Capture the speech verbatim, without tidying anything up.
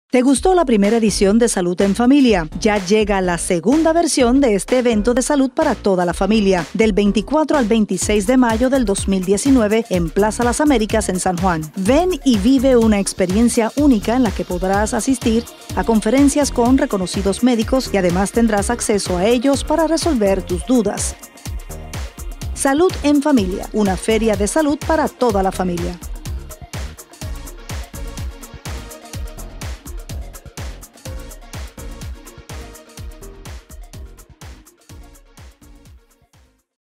¿Te gustó la primera edición de Salud en Familia? Ya llega la segunda versión de este evento de salud para toda la familia, del veinticuatro al veintiséis de mayo del dos mil diecinueve en Plaza Las Américas en San Juan. Ven y vive una experiencia única en la que podrás asistir a conferencias con reconocidos médicos y además tendrás acceso a ellos para resolver tus dudas. Salud en Familia, una feria de salud para toda la familia.